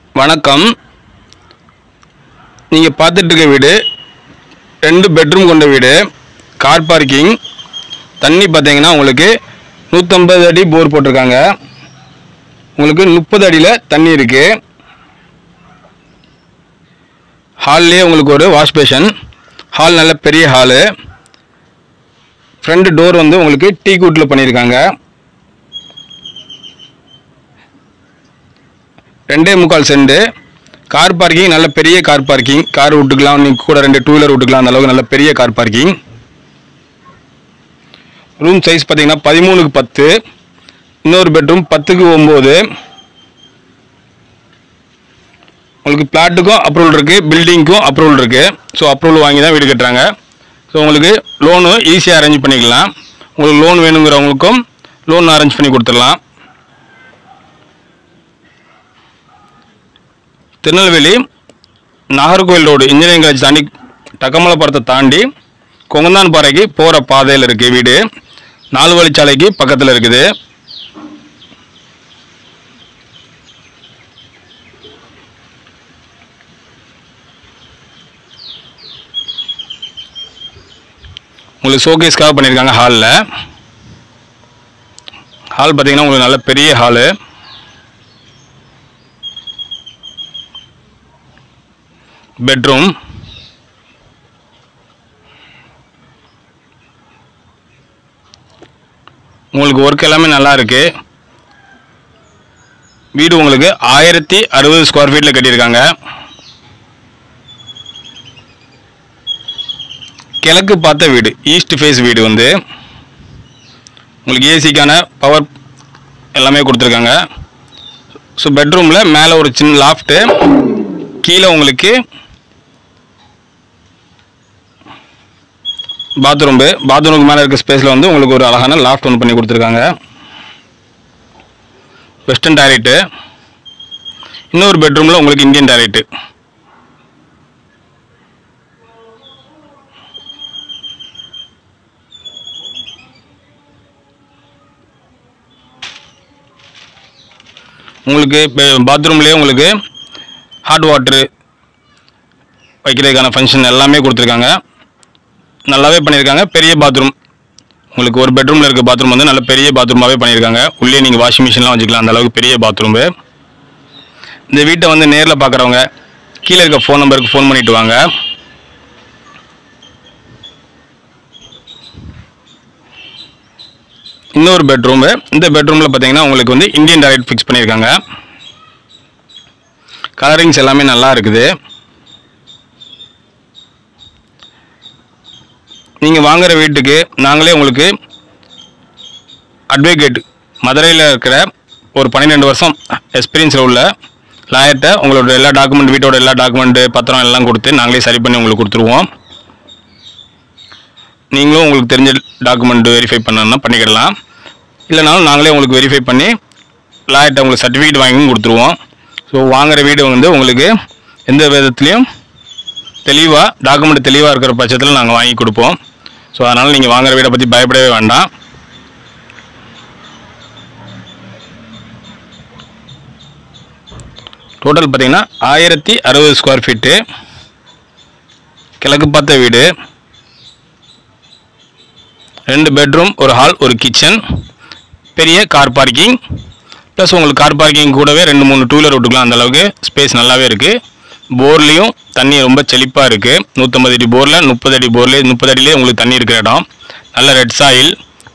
வணக்கம். நீங்கள் பார்த்துட்டு இருக்க வீடு 2 பெட்ரூம் கொண்ட வீடு, கார் பார்க்கிங். தண்ணி பார்த்தீங்கன்னா உங்களுக்கு 150 அடி போர் போட்டிருக்காங்க. உங்களுக்கு 30 அடியில் தண்ணி இருக்குது. ஹால்லேயே உங்களுக்கு ஒரு வாஷ் பேஷன். ஹால் நல்ல பெரிய ஹாலு. ஃப்ரண்ட் டோர் வந்து உங்களுக்கு டீ கூட்டில் பண்ணியிருக்காங்க. 2.25 சென்ட். கார் பார்க்கிங் நல்ல பெரிய கார் பார்க்கிங். கார் விட்டுக்கலாம், நீங்கள் கூட 2 டூ வீலர் விட்டுக்கலாம். அந்த அளவுக்கு நல்ல பெரிய கார் பார்க்கிங். ரூம் சைஸ் பார்த்தீங்கன்னா 13க்கு 10. இன்னொரு பெட்ரூம் 10க்கு 9. உங்களுக்கு பிளாட்டுக்கும் அப்ரூவல் இருக்குது, பில்டிங்க்கும் அப்ரூவல் இருக்குது. ஸோ அப்ரூவல் வாங்கி தான் வீடு கட்டுறாங்க. ஸோ உங்களுக்கு லோனு ஈஸியாக அரேஞ்ச் பண்ணிக்கலாம். உங்களுக்கு லோன் வேணுங்கிறவங்களுக்கும் லோன் அரேஞ்ச் பண்ணி கொடுத்துடலாம். Tirunelveli Nagercoil road engineering college தாண்டி டக்கமலைபுரத்தை தாண்டி கொங்கந்தான் பாறைக்கு போகிற பாதையில் இருக்குது வீடு. 4 வழிச்சாலைக்கு பக்கத்தில் இருக்குது. உங்களுக்கு ஷோகேஸ்க்காக பண்ணியிருக்காங்க. ஹாலில் ஹால் பார்த்தீங்கன்னா உங்களுக்கு நல்ல பெரிய ஹாலு. பெட்ரூம் உங்களுக்கு ஒர்க் எல்லாமே நல்லா இருக்கு. வீடு உங்களுக்கு 1060 ஸ்கொயர் ஃபீட்டில் கட்டியிருக்காங்க. கிழக்கு பார்த்த வீடு, ஈஸ்ட் ஃபேஸ் வீடு. வந்து உங்களுக்கு ஏசிக்கான பவர் எல்லாமே கொடுத்துருக்காங்க. ஸோ பெட்ரூமில் மேலே ஒரு சின்ன லாஃப்ட்டு, கீழே உங்களுக்கு பாத்ரூமுக்கு மேலே இருக்க ஸ்பேஸில் வந்து உங்களுக்கு ஒரு அழகான லாஃப்ட் ஒன்று பண்ணி கொடுத்துருக்காங்க. Western toilet. இன்னொரு பெட்ரூமில் உங்களுக்கு இந்தியன் டாய்லெட்டு. உங்களுக்கு பாத்ரூம்லேயே உங்களுக்கு ஹாட் வாட்ரு வைக்கிறதுக்கான ஃபங்க்ஷன் எல்லாமே கொடுத்துருக்காங்க. நல்லாவே பண்ணியிருக்காங்க. பெரிய பாத்ரூம். உங்களுக்கு ஒரு பெட்ரூமில் இருக்க பாத்ரூம் வந்து நல்ல பெரிய பாத்ரூமாகவே பண்ணியிருக்காங்க. உள்ளே நீங்கள் வாஷிங் மிஷின்லாம் வச்சுக்கலாம். அந்த அளவுக்கு பெரிய பாத்ரூமு. இந்த வீட்டை வந்து நேரில் பார்க்குறவங்க கீழே இருக்க ஃபோன் நம்பருக்கு ஃபோன் பண்ணிவிட்டு வாங்க. இன்னொரு பெட்ரூமு. இந்த பெட்ரூமில் பார்த்தீங்கன்னா உங்களுக்கு வந்து இந்தியன் டாய்லெட் ஃபிக்ஸ் பண்ணியிருக்காங்க. கலரிங்ஸ் எல்லாமே நல்லா இருக்குது. நீங்கள் வாங்குகிற வீட்டுக்கு நாங்களே உங்களுக்கு அட்வொகேட், மதுரையில் இருக்கிற ஒரு 12 வருஷம் எக்ஸ்பீரியன்ஸில் உள்ள லாயர்கிட்ட உங்களோட எல்லா டாக்குமெண்ட், வீட்டோட எல்லா டாக்குமெண்ட்டு, பத்திரம் எல்லாம் கொடுத்து நாங்களே சரி பண்ணி உங்களுக்கு கொடுத்துருவோம். நீங்களும் உங்களுக்கு தெரிஞ்ச டாக்குமெண்ட் வெரிஃபை பண்ணணும்னா பண்ணிக்கிடலாம். இல்லைனாலும் நாங்களே உங்களுக்கு வெரிஃபை பண்ணி லாயர்கிட்ட உங்களுக்கு சர்டிஃபிகேட் வாங்கியும் கொடுத்துருவோம். ஸோ வாங்குகிற வீடு வந்து உங்களுக்கு எந்த விதத்துலேயும் தெளிவாக டாக்குமெண்ட் தெளிவாக இருக்கிற பட்சத்தில் நாங்கள் வாங்கி கொடுப்போம். ஸோ அதனால் நீங்கள் வாங்குகிற வீடை பற்றி பயப்படவே வேண்டாம். டோட்டல் பார்த்தீங்கன்னா 1060 ஸ்கொயர் ஃபீட்டு. கிழக்கு பார்த்த வீடு. 2 பெட்ரூம், ஒரு ஹால், ஒரு கிச்சன், பெரிய கார் பார்க்கிங். ப்ளஸ் உங்களுக்கு கார் பார்க்கிங் கூடவே 2-3 டூ வீலர் விட்டுக்கலாம். அந்தளவுக்கு ஸ்பேஸ் நல்லாவே இருக்குது. போர்லேயும் தண்ணி ரொம்ப செழிப்பாக இருக்குது. 150 அடி போரில் 30 அடி போர்லேயே 30 அடியிலே உங்களுக்கு தண்ணி இருக்கிற இடம். நல்ல ரெட் சாயில்.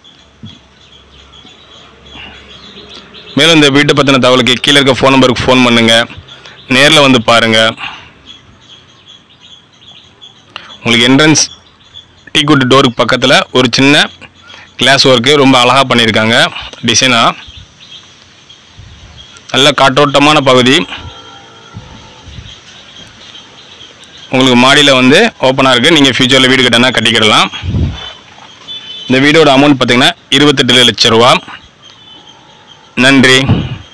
மேலும் இந்த வீட்டை பற்றின தகவலுக்கு கீழே இருக்க ஃபோன் நம்பருக்கு ஃபோன் பண்ணுங்கள். நேரில் வந்து பாருங்கள். உங்களுக்கு என்ட்ரன்ஸ் டீ குட் டோருக்கு பக்கத்தில் ஒரு சின்ன கிளாஸ் ஒர்க்கு ரொம்ப அழகாக பண்ணியிருக்காங்க. டிசைனாக நல்ல காற்றோட்டமான பகுதி. உங்களுக்கு மாடியில் வந்து ஓப்பனாக இருக்குது. நீங்கள் ஃப்யூச்சரில் வீடு கட்டினா கட்டிக்கிடலாம். இந்த வீடோட அமௌண்ட் பார்த்திங்கன்னா 28 லட்சம் ரூபா. நன்றி.